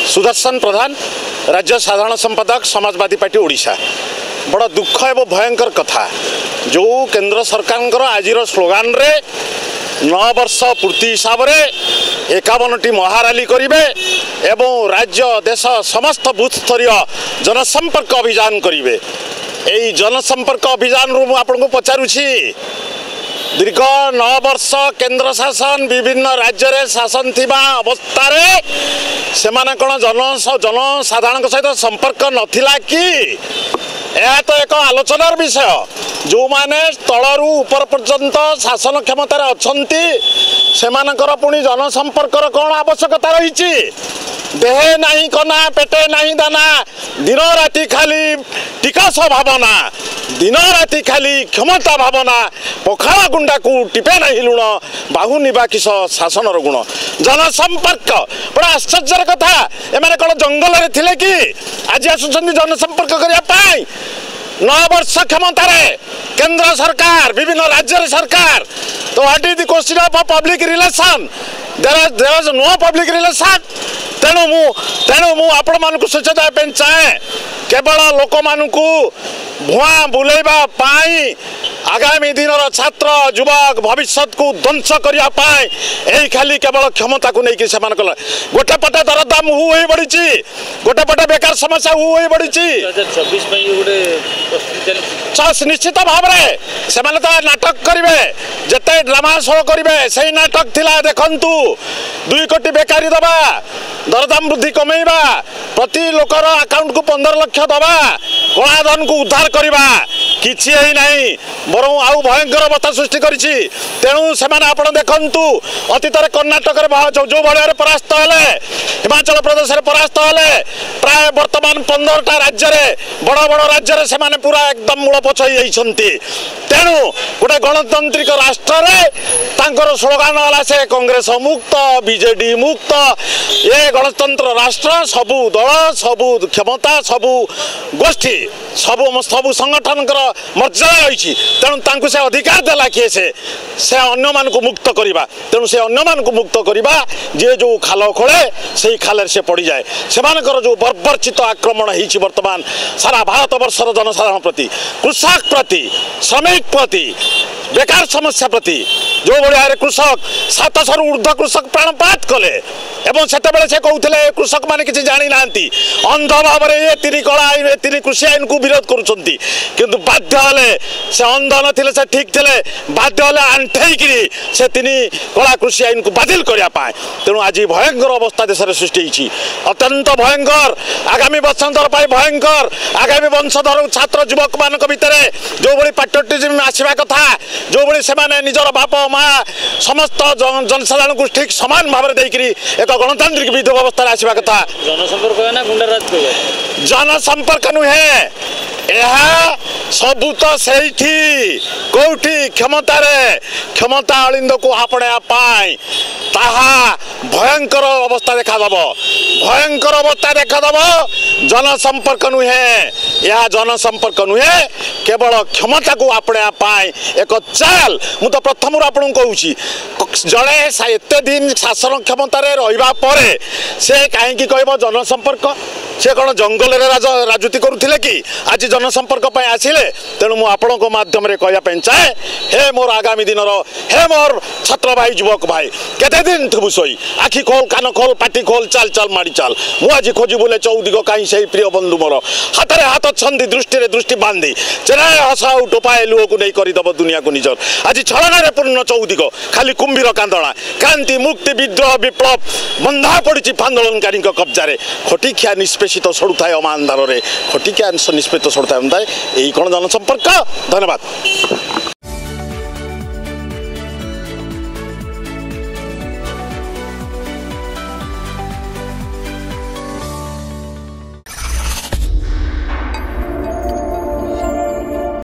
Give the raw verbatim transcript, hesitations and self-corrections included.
सुदर्शन प्रधान राज्य साधारण संपादक समाजवादी पार्टी ओडिशा। बड़ा दुख एवं भयंकर कथा जो केंद्र सरकार आज स्लोगान रे नौ वर्ष पूर्ति हिसाब से एकावन टी महाराली करेंगे एवं राज्य देश समस्त बूथ स्तरीय जनसंपर्क अभियान करेंगे। यही जनसंपर्क अभियान रु आपको पचारुछि दीर्घ नौ वर्ष केंद्र शासन विभिन्न राज्य रे शासन थिबा अवस्था रे सेमाने कोन जन जनसाधारण सहित संपर्क नथिला कि यह तो एक आलोचनार विषय। जो माने तलरू ऊपर पर्यंत शासन क्षमतार अच्छी सेमानकर पुणी जनसंपर्कर कौन आवश्यकता रही। देहे नहीं कना पेटे नहीं दाना दिन राति खाली टिकास भावना दिन राति खाली क्षमता भावना पखाला गुंडा को टिपे नहीं लुण बाहु निबाकिस शासन गुण जनसंपर्क बड़ा आश्चर्य कथा। एमाने कौन जंगल रे थिले कि आज आसुछन्ति जनसंपर्क करने नौ वर्ष क्षमता केंद्र सरकार विभिन्न राज्य सरकार। तो what is the question of public relation? There is there is no public relation. तेणु मु तेणु मु आपण मानकु सूचना देबे चाहे केवल लोक मानकु भुआ बुलेबा पाई आगामी दिन छात्र युवक भविष्य को ध्वंस करने यही खाली केवल क्षमता को लेकिन से गोटे पटे दरदाम हु हो बढ़ी गोटे पटे बेकार समस्या हु हो बढ़ी निश्चित भाव से नाटक करेंगे जिते ड्रामा शो करेंगे से नाटक थिला देखंतु दुई कोटी बेकारी दबा दरदाम वृद्धि कमेवा प्रति लोकर अकाउंट को पंद्रह लक्ष दबा कलाधन को उद्धार करवा किछि ही नहीं बरं आउ भयंकर अवस्था सृष्टि करिछि। तेणु सेमाने आपण देखंतु अतीत कर्णाटक जो भाई परास्त हेले हिमाचल प्रदेश में परास्त हेले प्राय वर्तमान पंद्रहटा राज्य बड़ बड़ राज्य से पूरा एकदम मूल पछ होती। तेणु गोटे गणतांत्रिक राष्ट्र तांकर स्लोगान वाला से कांग्रेस मुक्त बीजेडी मुक्त ये गणतंत्र राष्ट्र सबू दल सबू क्षमता सबू गोष्ठी सबू सबू संगठन मर्यादा रही। तेणु से अधिकार देला किए से से अन्य मान को मुक्त करवा। तेणु से अन्य मान को मुक्त करवा जे जो खाल खोले से खाल से पड़ जाए से जो बर्बरचित आक्रमण होती वर्तमान सारा भारत वर्षर जनसाधारण प्रति कृषक प्रति श्रमिक प्रति बेकार समस्या प्रति जो भाई कृषक सातश रु ऊर्ध्व कृषक प्राणपात कले एवं सेतेबेले से कहते कृषक माने किसी जानी ना अंध भाव ये तीन कला आईन तीन कृषि आईन को विरोध करुँच किंतु बाध्य हेले से अंध नथिले से ठीक थे बाध्य हेले आंठेकरी से तीन कला कृषि आईन को बातिल करने। तेणु आज भयंकर अवस्था देश में सृष्टि होती अत्यंत भयंकर आगामी बंशधर भयंकर आगामी वंशधर छात्र युवक मान भितर जो भाई पैट्रियटिज्म आसवा कथा जो भाई से निजर बाप माँ समस्त जनसाधारण को ठीक सामान भाव में एक गणतांत्रिक विधि व्यवस्था आसवा कथा। जनसंपर्क है ना गुंडाराज जनसंपर्क नुहे यह सबू तो से कौटी क्षमतार क्षमता अलिंद को आपणा ताहा भयंकर अवस्था देखादब भयंकर अवस्था देखादब। जनसंपर्क नुहे यह जनसंपर्क नुहे केवल क्षमता को आपणा एक चाल मु तो प्रथम आपन कहूँ जड़े एत दिन शासन क्षमतार रहा से कहीं कह जनसंपर्क से कौन जंगल राजनीति करुले कि आज जनसंपर्क आसिले। तेणु मु आपण माध्यम कहवाई चाहे हे मोर आगामी दिन हे मोर छात्र भाई युवक भाई केते दिन थबु सोई आखि खोल कान खोल पाटी खोल चाल चाल माड़ी चाल मु आज खोजी बोले चौदिग कहीं से प्रिय बंधु मोर हाथ में हाथ छंदी दृष्टि रे दृष्टि बांधी चेनाए हसाऊ टोपाए लुह को नहीं करदब दुनिया को निजर आज छलन पूर्ण चौदिग खाली कुंभीर कांदणा क्रांति मुक्ति विद्रोह विप्लव बंधा पड़ी आंदोलनकारी कब्जा खटिखिया निष्पेषित सड़ुए अमानदार खटिखिया निष्पेषित सड़ुए यही कौन जनसंपर्क। धन्यवाद।